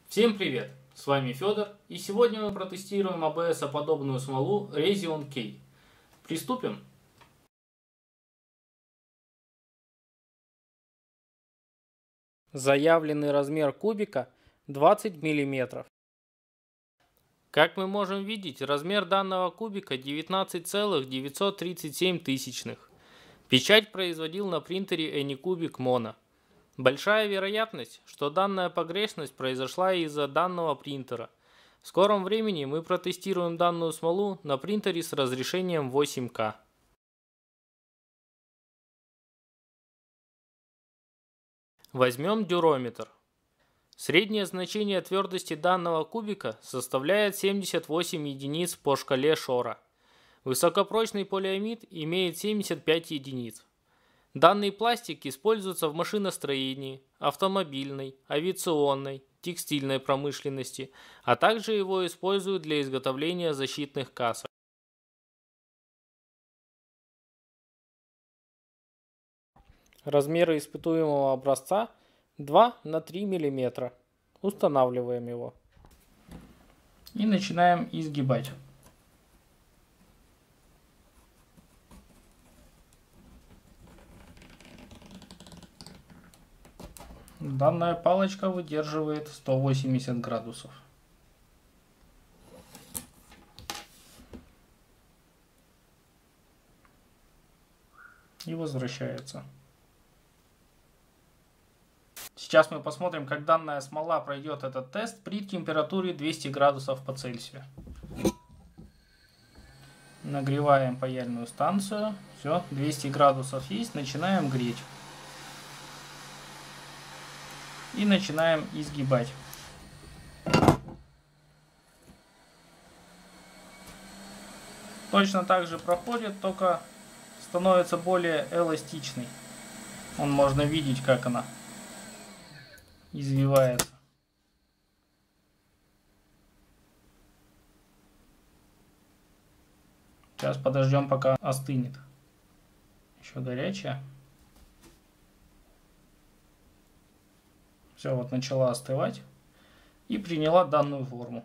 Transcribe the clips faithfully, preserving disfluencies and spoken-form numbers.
Всем привет! С вами Федор, и сегодня мы протестируем эй би эс-подобную смолу Resion K. Приступим! Заявленный размер кубика двадцать миллиметров. Как мы можем видеть, размер данного кубика девятнадцать целых девятьсот тридцать семь тысячных. Печать производил на принтере Anycubic Mono. Большая вероятность, что данная погрешность произошла из-за данного принтера. В скором времени мы протестируем данную смолу на принтере с разрешением восемь ка. Возьмем дюрометр. Среднее значение твердости данного кубика составляет семьдесят восемь единиц по шкале Шора. Высокопрочный полиамид имеет семьдесят пять единиц. Данный пластик используется в машиностроении, автомобильной, авиационной, текстильной промышленности, а также его используют для изготовления защитных касок. Размеры испытуемого образца два на три миллиметра. Устанавливаем его. И начинаем изгибать. Данная палочка выдерживает сто восемьдесят градусов. И возвращается. Сейчас мы посмотрим, как данная смола пройдет этот тест при температуре двести градусов по Цельсию. Нагреваем паяльную станцию. Все, двести градусов есть. Начинаем греть. И начинаем изгибать. Точно так же проходит, только становится более эластичной. Вон можно видеть, как она извивается. Сейчас подождем, пока остынет. Еще горячая. Все, вот начала остывать и приняла данную форму.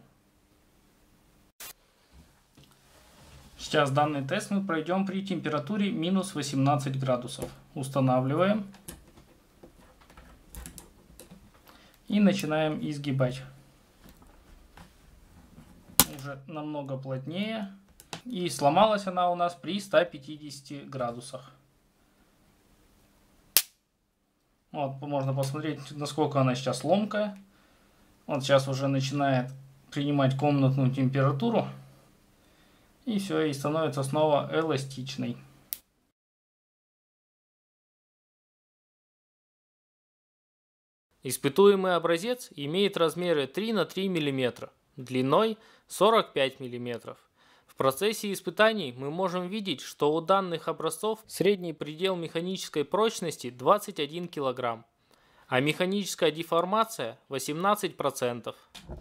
Сейчас данный тест мы пройдем при температуре минус восемнадцать градусов. Устанавливаем. И начинаем изгибать. Уже намного плотнее. И сломалась она у нас при ста пятидесяти градусах. Вот, можно посмотреть, насколько она сейчас ломкая. Вот сейчас уже начинает принимать комнатную температуру. И все, и становится снова эластичной. Испытуемый образец имеет размеры три на три миллиметра, длиной сорок пять миллиметров. В процессе испытаний мы можем видеть, что у данных образцов средний предел механической прочности двадцать один килограмм, а механическая деформация восемнадцать процентов.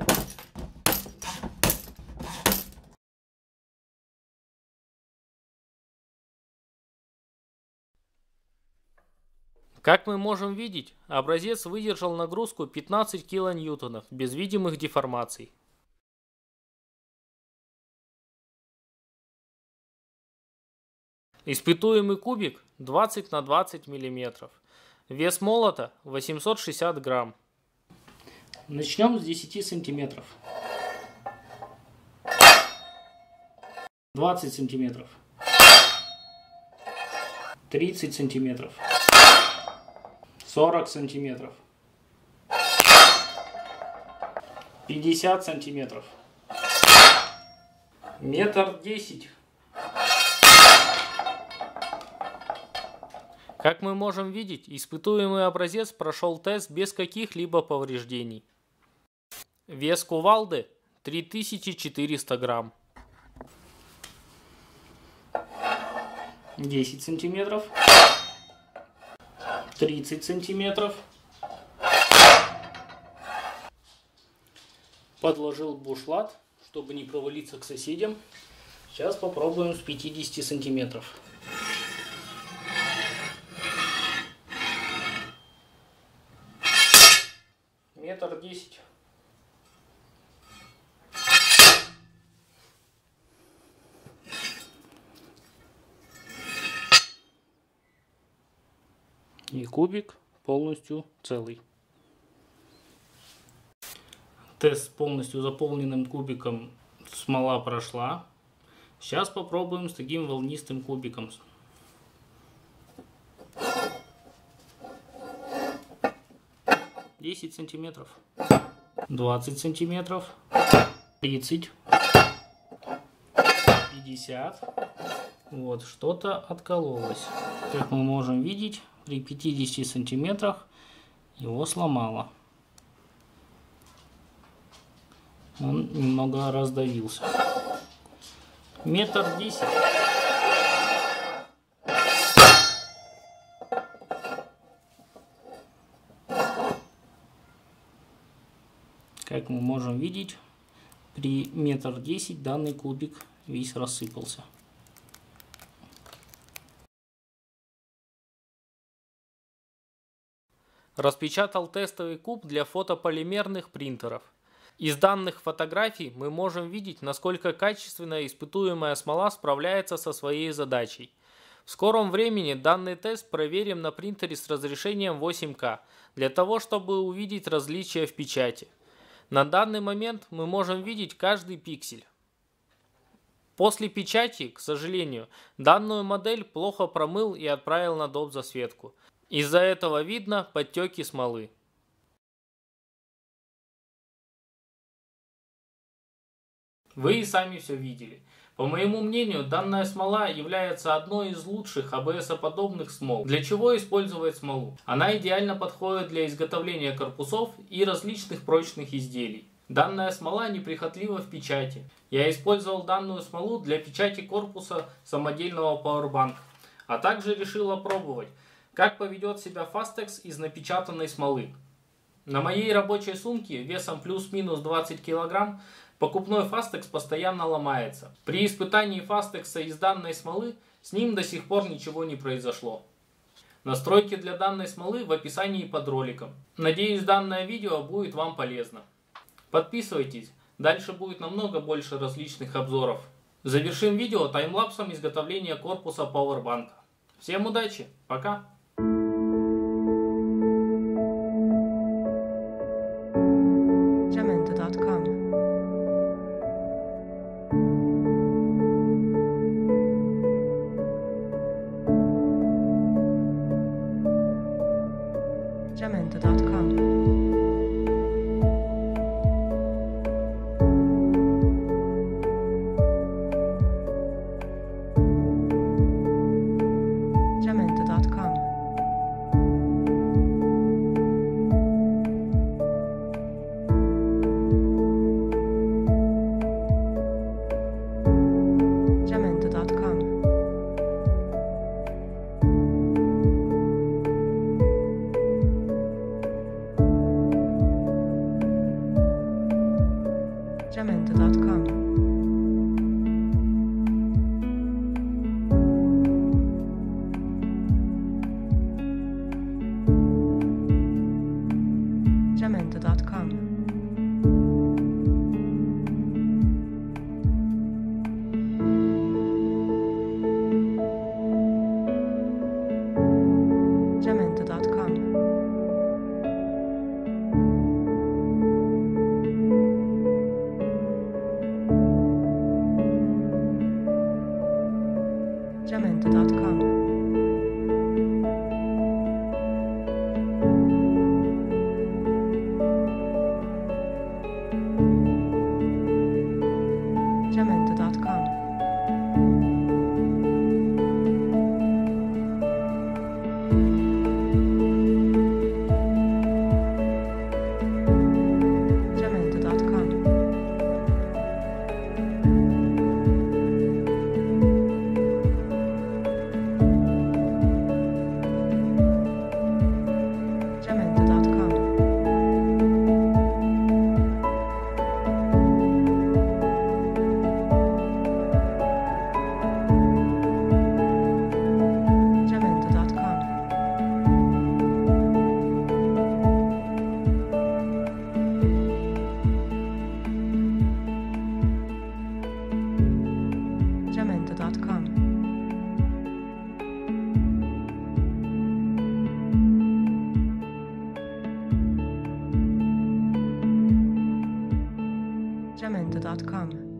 Как мы можем видеть, образец выдержал нагрузку пятнадцать килоньютонов без видимых деформаций. Испытуемый кубик двадцать на двадцать миллиметров. Вес молота восемьсот шестьдесят грамм. Начнем с десяти сантиметров. двадцать сантиметров. тридцать сантиметров. сорок сантиметров. пятьдесят сантиметров. Метр десять. Как мы можем видеть, испытуемый образец прошел тест без каких-либо повреждений. Вес кувалды три тысячи четыреста грамм. десять сантиметров. тридцать сантиметров. Подложил бушлат, чтобы не провалиться к соседям. Сейчас попробуем с пятидесяти сантиметров. Метр десять. И кубик полностью целый. Тест с полностью заполненным кубиком смола прошла. Сейчас попробуем с таким волнистым кубиком. десять сантиметров, двадцать сантиметров, тридцать, пятьдесят. Вот, что-то откололось. Как мы можем видеть, при пятидесяти сантиметрах его сломало. Он немного раздавился. Метр десять. Как мы можем видеть, при метр десять данный кубик весь рассыпался. Распечатал тестовый куб для фотополимерных принтеров. Из данных фотографий мы можем видеть, насколько качественно испытуемая смола справляется со своей задачей. В скором времени данный тест проверим на принтере с разрешением восемь ка, для того, чтобы увидеть различия в печати. На данный момент мы можем видеть каждый пиксель. После печати, к сожалению, данную модель плохо промыл и отправил на доп. Засветку. Из-за этого видно подтеки смолы. Вы и сами все видели. По моему мнению, данная смола является одной из лучших а бэ эс-подобных смол. Для чего использовать смолу? Она идеально подходит для изготовления корпусов и различных прочных изделий. Данная смола неприхотлива в печати. Я использовал данную смолу для печати корпуса самодельного пауэрбанка, а также решил опробовать, как поведет себя Fastex из напечатанной смолы. На моей рабочей сумке весом плюс-минус двадцать килограмм покупной Fastex постоянно ломается. При испытании Fastex из данной смолы с ним до сих пор ничего не произошло. Настройки для данной смолы в описании под роликом. Надеюсь, данное видео будет вам полезно. Подписывайтесь, дальше будет намного больше различных обзоров. Завершим видео таймлапсом изготовления корпуса пауэрбанка. Всем удачи, пока! Jamendo точка ком Jamendo точка ком Jamendo точка ком Jamendo точка ком Jamendo точка ком Jamendo точка ком Jamendo точка ком Jamendo точка ком jamendo dot com.